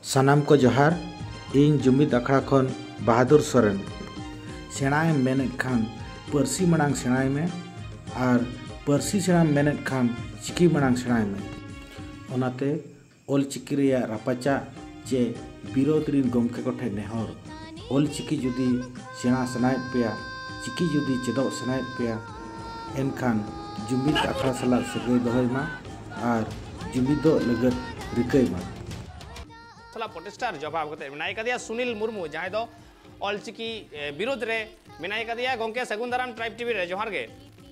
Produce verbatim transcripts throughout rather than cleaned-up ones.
सानाम को जोहार इन जुमिद अखड़ा खन बहादुर सोरेन सेणाए मेनेद खान पारसी मनांग सेणाय में और पारसी सेणा मेनेद खान चिकी मनांग सेणाय में ओनाते ओल चिकी रेया रापाचा चे विरोध रिन गमके कोठे नेहर ओल चिकी जुदी सेणा सनायत पेया चिकी जुदी चेदो सनायत पेया एनखान जुमिद अखड़ा सला सगै दोहयमा और जुमिदो लगत रिकैमा प्रोटेस्टार जवाब करते मेनाय कदिया सुनील मुर्मू जहां दो ऑलचिकी विरोध रे मेनाय कदिया गोंके सगुन दाराम ट्राइब टीवी रे जोहार गे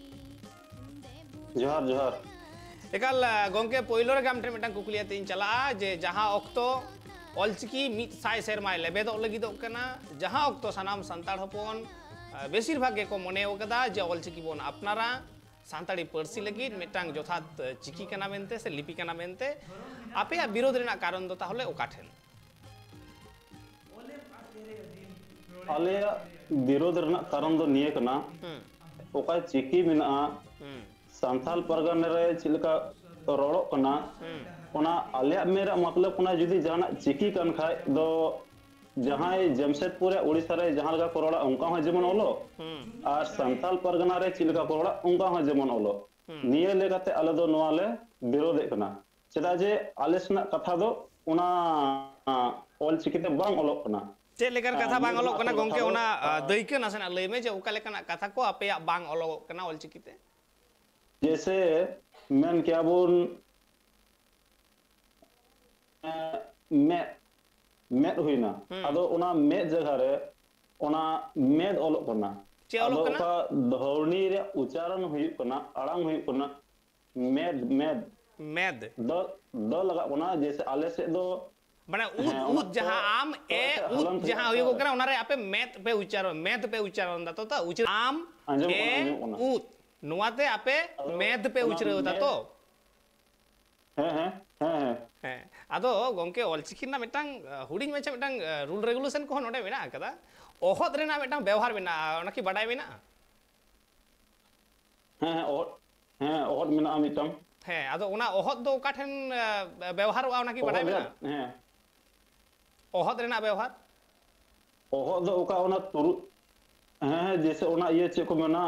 जोहार जोहार एकाल गोंके पोइलो रे गाम ठे मिटांग कुकुलिया तीन चला जे जहां ऑक्तो ऑलचिकी मित साय सेरमाय लेबेदो लगिदो कना जहां ऑक्तो सनाम संताड़ हपन बेसिर भाग के को मने ओकदा जे ऑलचिकी बोन अपनारा सानताड़ी पारसी लगी मिटांग जोथात चिकी कना मेनते से लिपि कना मेनते आपे विरोध रेना कारण दो ताहले ओका ठेन आले विरोध रेना कारण दो निये कना ओका चिकी मेना सांथाल परगना रे चिलका रोड़ो कना ओना आले मेरा मतलब कना जुदी जाना चिकी कन खाय दो जहां जमशेदपुर उड़ीसा रे जहां लगा कोरोड़ा उनका हो जेमन ओलो और सांथाल परगना रे चिलका कोरोड़ा उनका हो जेमन ओलो निये लेगाते आले दो नोआले विरोध कना चेदा जे आलेसना कथा दो उना ऑल चिकीते बांग ओलो कना चे लेकर कथा बांग ओलो कना गोंके उना दैके नासना लय में जे ओका लेकना कथा को आपे बांग ओलो कना ऑल चिकीते जैसे मेन क्या बोन में मेद हुईना अदो उना मेद जगह रे उना मेद ओलो कना चे ओलो कना धौरनी रे उच्चारण हुई कना अड़ांग हुई कना मेद मेद मेद द द लगा कना जैसे आले से दो माने ऊत ऊत जहां आम ए ऊत जहां हुई कना उना रे आपे मेद पे उच्चारण मेद पे उच्चारण दा तो ता उच्चारण आम ए ऊत नुआते आपे मेद पे उच्चारण होता तो हैं हैं हैं हैं आदो गोंके ऑलचिकी ना मिटांग हुडिंग मेचा मिटांग रूल रेगुलेशन को नोडे मेना कदा ओहत रेना मिटांग व्यवहार मेना ओना की बडाय मेना हैं हैं और हैं ओहत मेना मिटांग हैं आदो उना ओहत दो काठन व्यवहार ओना की बडाय मेना हैं ओहत रेना व्यवहार ओहत दो ओका ओना तुरु हैं जैसे ओना ये चे को मेना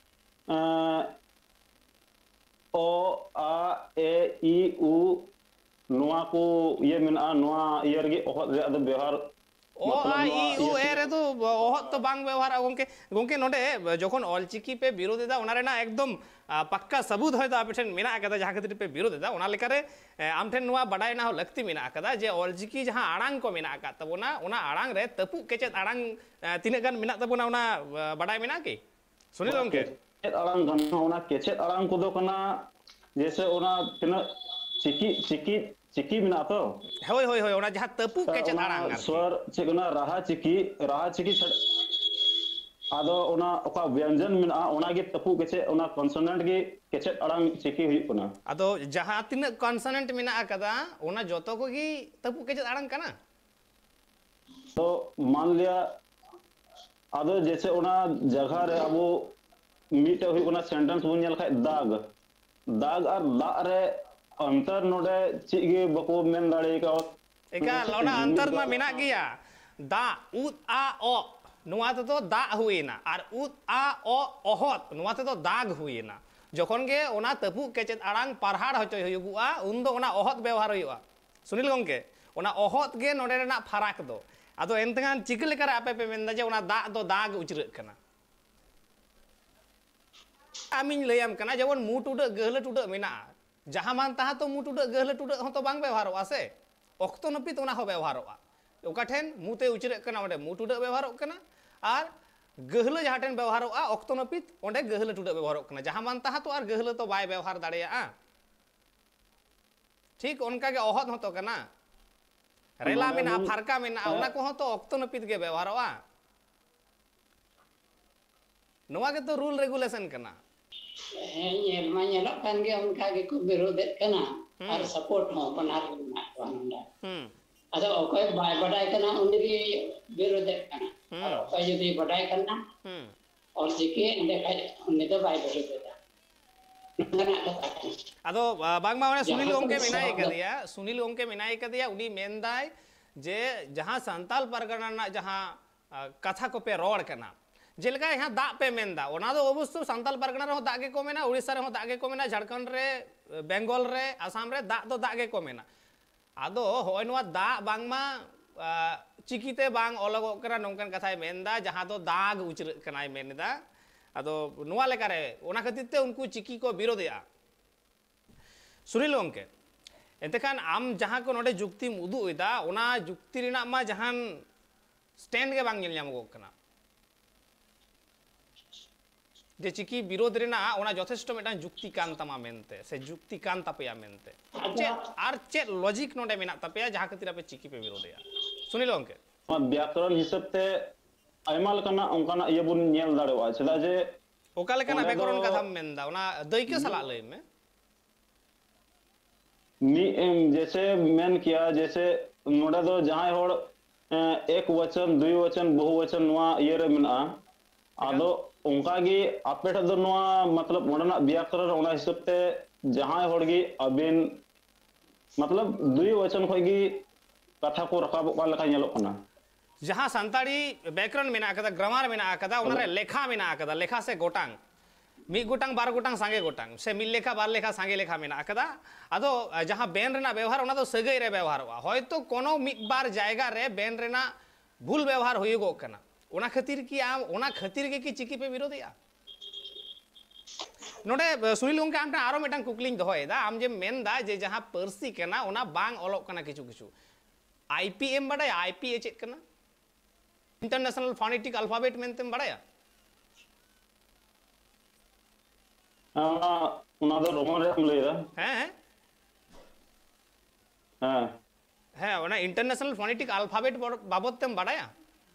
ओ आ ए ई उ नुआ को ये मेना नुआ ये रगे ओहत रे अद व्यवहार ओ आ ई उ ए रे तो ओहत तो बांग व्यवहार गोंके गोंके नोडे जखन ऑलचिकी पे विरोध दा ओना रेना एकदम पक्का सबूत होय दा आपठेन मेना कदा जहां खातिर पे विरोध दा ओना लेकारे आमठेन नुआ बडाय ना हो लगती मेना कदा जे ऑलचिकी जहां आड़ांग को मेना का तबोना ओना आड़ांग रे तपु केचेत आड़ांग तिने गान मेना तबोना ओना बडाय मेना की सुनील गोंके अड़ांग गना ओना केचेत अड़ांग को दो कना जैसे ओना तिना चिकी चिकी चिकी मिना तो होय होय होय ओना जहां तपु केचेत अड़ांग स्वर चिकना राहा चिकी राहा चिकी आदो ओना ओका व्यंजन मिना ओना गे तपु केचे ओना कॉन्सोनेंट गे केचेत अड़ांग चिकी हुई कना आदो जहां तिना कॉन्सोनेंट मिना कदा ओना जतो को गी तपु केचेत अड़ांग कना तो मान लिया आदो जैसे ओना जगह रे अबो मीटे हुई कना सेंटेंस बन नेल खाय दाग दाग और दा रे अंतर नोडे चिगे बको मेन दाड़े का एका लोना अंतर मा मेना गिया दा उत आ ओ नुआ तो दा हुईना और उत आ ओ ओहत नुआ तो दाग हुईना जखन गे ओना तपु केचेत अड़ांग पारहाड़ हचो हुयुगुआ उन दो ओना ओहत व्यवहार हुयुआ सुनील गोंके ओना ओहत गे नोडे रेना फराक दो आदो एंतगान चिक लेकर आपे पे मेनदा जे ओना दा दो दाग उचरक कना आमिन लैयाम कना जेवन मुट उड गहल टुड मेना जहां मान तहा तो मुट उड गहल टुड हो तो बांग व्यवहारवा से ओक्तो नपित ओना हो व्यवहारवा ओका ठेन मुते उचरे कना ओडे मुट उड व्यवहार कना और गहल जहां ठेन व्यवहारवा ओक्तो नपित ओडे गहल टुड व्यवहार कना जहां मान तहा तो और गहल तो बाय व्यवहार दाड़ेया ठीक उनका के ओहत हो तो कना रेला मेना फारका मेना ओना को हो तो ओक्तो नपित के व्यवहारवा नोवा के तो रूल रेगुलेशन कना Nyel manyelok kan ge onka ge ko birodet kana ar support ho panar na wanda hmm ada okoy bai badai kana undi ge birodet kana ar okoy jodi badai kana hmm और सिके inde kai undi to bai birodet kana ado bang ma suनील गोंके मेनाय कदिया Sunil गोंके मेनाय कदिया उडी मेनदाय जे जहाँ सांताल परगना ना जहाँ कथा को पे road करना जेलका यहाँ दा पे मेनदा ओना दो अवश्य सांताल परगना रहो दागे को मेना उड़ीसा रहो दागे को मेना झारखंड रे बेंगल रे आसाम रे दा दो दागे को मेना आदो होय नवा दा बांगमा चिकीते बांग अलग करा नोंकन कथाय मेनदा जहाँ दो दाग उचर कनाय मेनदा आदो नुआ लेकारे ओना खातिर ते उनको चिकी को विरोधिया सुनील गंके एतेखान आम जहाँ को नोडे जुक्ति उदू इदा ओना जुक्ति रिना मा जहान स्टैंड के बांग नेल ᱧᱟᱢᱚᱜ कना जे चिकी विरोध रिना ओना যথেষ্ট मेटान जुक्ति कान तमा मेनते से जुक्ति कान तपया मेनते चे आर चे लॉजिक नोडे मेना तपया जहाँ खातिर आपे चिकी पे विरोधया सुनील गंके व्याकरण हिसाब ते आयमा लकना ओंकाना ये बुन नेल दाड़ेवा चला जे ओका लेकना व्याकरण कथा मेनदा ओना दैके सला लय में जैसे मैंने किया जैसे नोड़ा दो जहाँ होड़ एक वचन दुई वचन बहुवचन नुआ ये रे मिना आदो उनका गी आपेट दो नुआ मतलब मोड़ना व्याकरण ओना हिसाब ते जहाँ होड़ गी अबिन मतलब दुई वचन खोगी कथा को रकाब का लका नेलो कना जहाँ सांताड़ी व्याकरण मेना कदा ग्रामर मेना कदा उनरे लेखा मेना कदा लेखा से गोटांग मी गोटांग बार गोटांग सांगे गोटांग से मिल लेखा बार लेखा सांगे लेखा मेना कदा आदो जहाँ बेन रेना व्यवहार ओना तो सगई रे व्यवहार होयतो कोनो मिद बार जायगा रे बेन रेना भूल व्यवहार होयगो कना ओना खातिर की आम ओना खातिर के की चिकी पे विरोधिया नोडे सुनील गंके आमटा आरो मेटांग कुकलिंग दोहयदा आम जे मेनदा जे जहाँ पर्सी कना ओना बांग ओलोक कना किछु किछु आईपीएम बड़ाय आईपीए चेक कना इंटरनेशनल फोनेटिक अल्फाबेट मेनतेम बड़ाया उना दो रोमन रे हम लेदा हैं हां है ओना इंटरनेशनल फोनेटिक अल्फाबेट बाबत तेम बड़ाया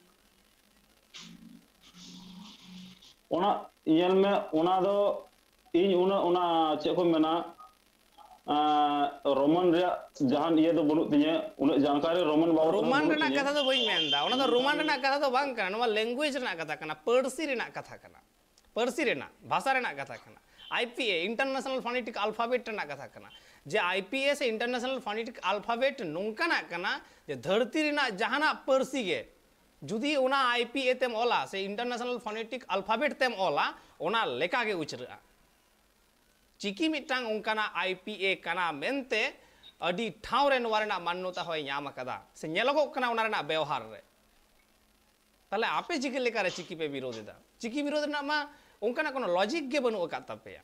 ओना यल में ओना दो इन ओना ओना चे को मेना रोमन रे जहान ये दो बनु तिने उन जानकारी रोमन बाबत रोमन रेना कथा दो बई मेनदा ओना दो रोमन रेना कथा दो बांग कना नवा लैंग्वेज रेना कथा कना पर्सी रेना कथा कना पर्सी रेना भाषा रेना कथा कना आईपीए इंटरनेशनल फोनेटिक अल्फाबेट रेना कथा कना जे आईपीए से इंटरनेशनल फोनेटिक अल्फाबेट नोंकाना कना जे धरती रेना जहाना पर्सी गे जुदी ओना आईपीए तेम ओला से इंटरनेशनल फोनेटिक अल्फाबेट तेम ओला ओना लेका गे उचरा चिकी मिटांग ओंकाना आईपीए कना मेनते अडी ठाव रे नोवा रेना मान्यता होय ᱧᱟᱢ कदा से नेलगो कना ओना रेना व्यवहार रे ताले आपे चिकी लेका रे चिकी पे विरोध दा चिकी विरोध ना मा ओंकाना कोनो लॉजिक गे बनु का तपेया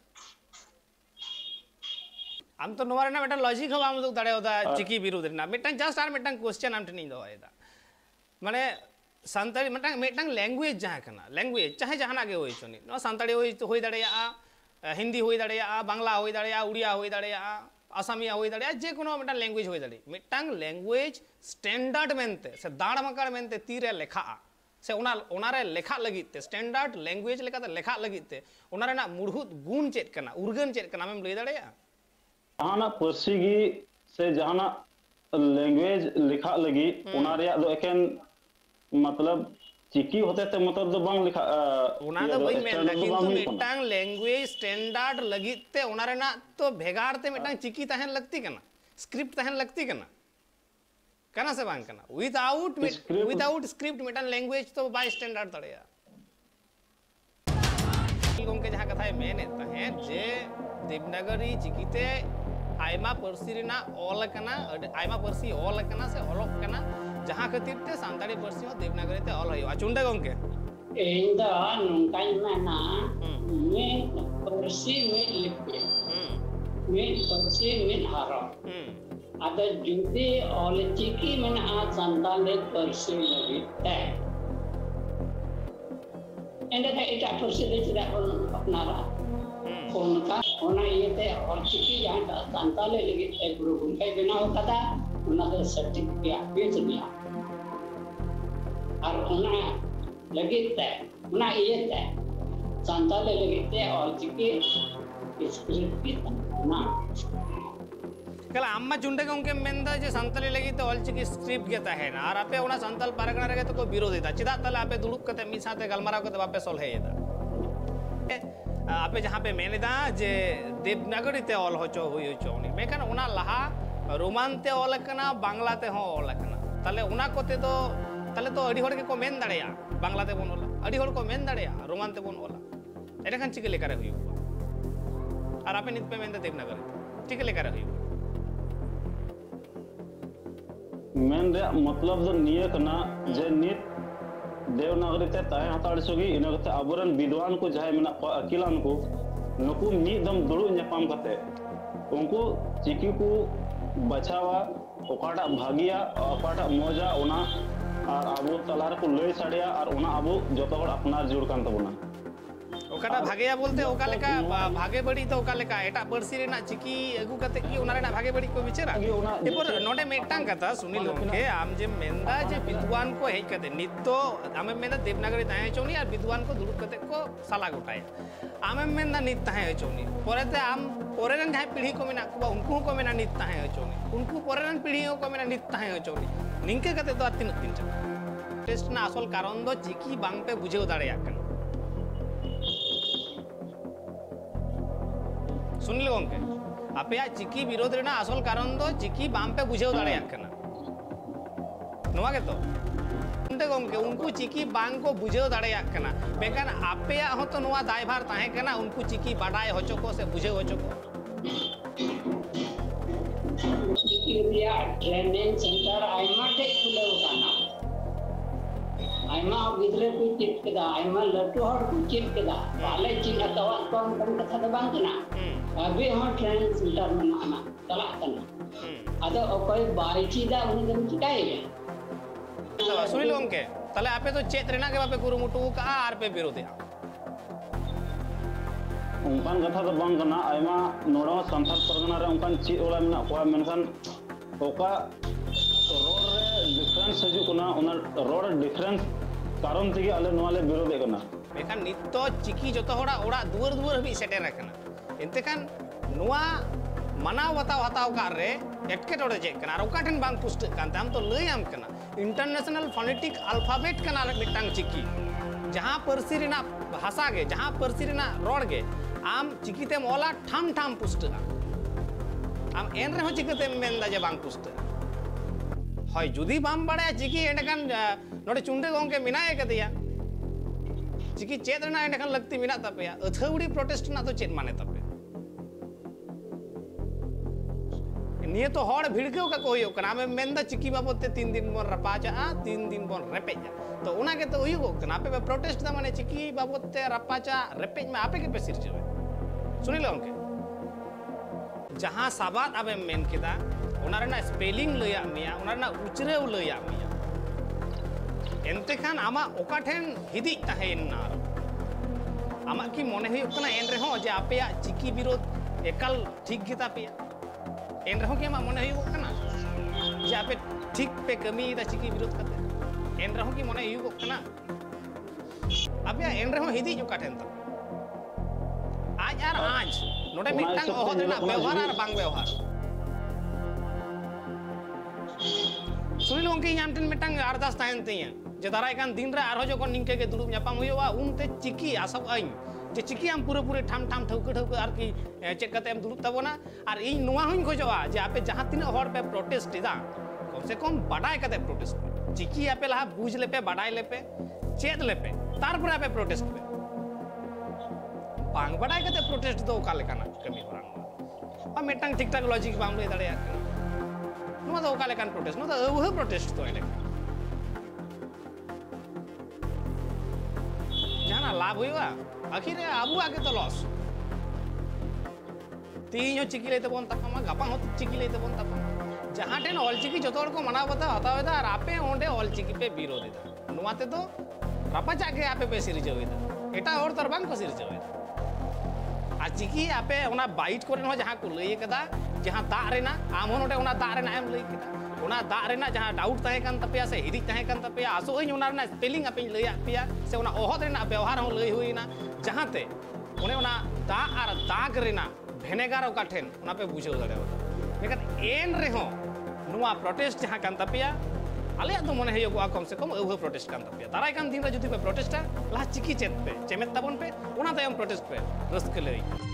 आम तो नोवा रेना मेटा लॉजिक हो आम दो दाड़ेदा चिकी विरोध रेना मेटांग जस्ट आर मेटांग क्वेश्चन आम ठनी दोयदा माने सांताड़ी मेटांग मेटांग लैंग्वेज जहाँ कना लैंग्वेज चाहे जहाना गे होय चनी नो सांताड़ी होय होय दाड़ेया हिंदी होय दाड़ेया बांग्ला होय दाड़ेया उड़िया होय दाड़ेया आसामिया होय दाड़ेया जे कोनो मेटांग लैंग्वेज होय दाड़े मेटांग लैंग्वेज स्टैंडर्ड मेनते से दाड़ मकार मेनते तीरे लेखा से ओना ओनारे लेखा लगिते स्टैंडर्ड लैंग्वेज लेकाते लेखा लगिते ओना रेना मुढ़ुत गुण चेत कना उर्गन चेत कना हम लई दाड़ेया जहाना पर्सी गी से जहाना लैंग्वेज लिखा लगी ओना रेया दो एकेन मतलब चिकी होते ते मतलब दो बांग लिखा ओना दो बई मेन किंतु मिटांग लैंग्वेज स्टैंडर्ड लगिते ओना रेना तो भेगार ते मिटांग चिकी तहन लगती कना स्क्रिप्ट तहन लगती कना कना से बांग कना विदाउट विदाउट स्क्रिप्ट मिटांग लैंग्वेज तो बाय स्टैंडर्ड तड़ेया गंके जहां कथा मेने तहे जे देवनागरी चिकीते आयमा पर्सी रेना ऑल कना आयमा पर्सी ऑल कना से ऑलक कना जहां खातिर ते सांताड़ी पर्सी हो देवनागरी ते ऑल होयो चुंडे गंके इंदा नंकाई मेना मे पर्सी मे लिपि मे पर्सी मे हारो ada judi oleh ciki mana santalle persi lagi teh enda teh itu persi itu tidak pernah onka ona ini teh orang ciki yang santalle lagi teh guru kai bina kata ona teh sertifikat biasanya ar ona lagi teh ona ini teh santalle lagi teh orang ciki skrip kita nah कल अम्मा चुंडे गंके मेंदा जे संताली लगी तो ऑलचिकी script गेता है ना और आपे ओना संताल परगना रे तो को विरोध था चिदा तले आपे दुलुक कते मी साथे गलमारा कते आपे सोल है येदा आपे जहां पे मेनेदा जे देवनागरी ते ऑल होचो हुई होचो नी मेकन ओना लहा रोमान ते ऑल कना बांग्ला ते हो ऑल कना ताले उना कोते तो ताले तो अड़ी होड़ के को मेन दाड़ेया बांग्ला ते बोन ओला अड़ी होड़ को मेन दाड़ेया रोमान ते बोन ओला एटा खान चिके लेकर हुई और आपे नित पे मेन देवनागरी चिके लेकर हुई मेन रे मतलब दो निये कना जे नित देवनागरी ते ताहे हताड़ सोगी इना कते आबरन विद्वान को जाय मेना को अकिलान को नुकु मीदम दुड़ु ᱧᱟᱯᱟᱢ कते उनको चिकी को बचावा ओकाटा भागिया ओकाटा मोजा ओना और आबो तलार को लय साड़िया और ओना आबो जतो हड़ अपनार जुड़ कान तबना ओकाटा भागेया बोलते ओका लेका भागे बड़ी तो ओका लेका एटा बरसी रेना चिकी अगु कते की ओना रेना भागे बड़ी को विचारा एपर नोडे मेटांग कथा सुनील के आम जे मेंदा जे विद्वान को हेज कते नितो आमे मेंदा देवनागरी ताहे चोनी और विद्वान को दुड़ुब कते को साला गोटाया आमे मेंदा नित ताहे चोनी पोरेते आम पोरेरन जाय पीढ़ी को मेना को उनको को मेना नित ताहे चोनी उनको पोरेरन पीढ़ी को मेना नित ताहे चोनी निंके कते तो तीन दिन चा टेस्ट ना असल कारण दो चिकी बांग पे बुझेव दाड़ेया कन सुनिल गंके आपे चिकी विरोध रेना असल कारण दो चिकी बाम पे बुझेव दाड़ेया कना नोवा के तो उनते गंके उनको चिकी बांग को बुझेव दाड़ेया कना बेकान आपे हो तो नोवा दायभार ताहे कना उनको चिकी बाडाय होचो को से बुझेव होचो को चिकी रिया ट्रेनिंग सेंटर आइमा टे खुले उताना आइमा गिदरे को चिट केदा आइमा लट्टू हड़ को चिट केदा वाले चिना तवा कम कम कथा द बांग कना अभी हम ट्रेनिंग सेंटर में आना चला कना अदो ओकोय बाइचीदा उन दम चिकाए तो सुनिल गंके ताले आपे तो चेत रेना के बापे कुरुमुटु का आर पे विरोधिया उनकान कथा तो बांग कना आइमा नोडा संथाल परगना रे उनकान ची ओला मेना को मेनखान ओका रोड रे डिफरेंस हजू कना ओना रोड डिफरेंस कारण तेगे आले नोले विरोध कना बेखान नित्तो चिकी जतो होड़ा ओड़ा दुवर दुवर भी सेटेर रखना एंते खान नुआ मनाव बताव हताव कार रे एटकेटोड़े चेक कना और ओकाठन बांग पुष्ट कांते हम तो लई आम कना इंटरनेशनल फोनेटिक अल्फाबेट कना मिटांग चिकी जहां परसी रेना भाषा गे जहां परसी रेना रोड गे आम चिकीते मोला ठाम ठाम पुष्ट आम एन रे हो चिकते मेनदा जे बांग पुष्ट হয় যদি বাম বাড়ায় চিকি এন্ডকান নড়ে চুন্ডে গংকে মিনায় কদিয়া চিকি চেদ রেনা এন্ডকান লাগতি মিনা তাপেয়া अथौड़ी प्रोटेस्ट ना तो चेद माने तपे निये तो हड़ भिड़केव का कोयो कना में मेंदा चिकी बाबते तीन दिन बोन रपाचा आ तीन दिन बोन रेपेजा तो उना के तो हुयो कना पे प्रोटेस्ट दा माने चिकी बाबते रपाचा रेपेज में आपे के पे सिर जवे सुनिल गंके जहां साबात आबे मेन केदा ओना रेना स्पेलिंग लया मिया ओना रेना उचरेव लया मिया एनते खान आमा ओकाठेन हिदी ताहेन ना आमा की मने हुयो कना एन रे हो जे आपेया चिकी विरोध एकाल ठीक गिता पेया एन रे हो के आमा मने हुयो कना जे आपे ठीक पे कमी दा चिकी विरोध कते एन रे हो की मने हुयो कना आपेया एन रे हो हिदी ओकाठेन ता आज आर आज नोडे मिटांग ओहो देना व्यवहार आर बांग व्यवहार सुनिल गंके आमठन मिटांग अरदास ताहेन तैया जे दाराय कान दिन रे आरो जखन निंके के दुड़ुब ᱧᱟᱯᱟᱢ हुयोआ उनते चिकी आसब आइन जे चिकी आम पूरे पूरे ठाम ठाम ठौके ठौके आर की चेक कते एम दुड़ुब तबोना आर इन नुवा हुइन खोजोआ जे आपे जहां तीन हर पे प्रोटेस्ट इदा कम से कम बाडाय कते प्रोटेस्ट चिकी आपे लहा बुझ लेपे बाडाय लेपे चेद लेपे तार पर आपे प्रोटेस्ट पे बांग बाडाय कते प्रोटेस्ट दो का लेकाना कमी होरान आ मिटांग ठीक ठाक लॉजिक बांग ले दाड़े नुआ दो का लेकान प्रोटेस्ट नुआ दो अवह प्रोटेस्ट तो एले जाना लाभ हुआ आखिर आबू आगे तो लॉस तीन चिकी लेते बोन तपमा गपा हो चिकी लेते बोन तपमा जहां टेन ऑल चिकी जतो को मना बता हतावे दा और आपे ओंडे ऑल चिकी पे विरोध दा नुआते तो रपा जाके आपे पे सिर जवे दा एटा और तर बांग को सिर जवे आ चिकी आपे ओना बाइट कोरे हो जहां को लई कदा जहां दा रेना आम नोडे ओना दा रेना एम लई कदा ओना दा रेना जहां डाउट ताहे कान तपेया से हिदी ताहे कान तपेया आसो हई ओना रेना स्पेलिंग आपे लई आपेया से ओना ओहद रेना व्यवहार हो लई हुईना जहां ते ओने ओना दा आर दाग रेना भेनेगार ओकाठेन ओना पे बुझेव दाड़ेवा लेकिन एन रे हो नुआ प्रोटेस्ट जहां कान तपेया आले तो मने हयो कम से कम अवह प्रोटेस्ट कान तपेया दाराय कान दिन रे जुदी पे प्रोटेस्टर ला चिकी चेत पे चेमेत ताबन पे ओना तायम प्रोटेस्ट पे रस्क लई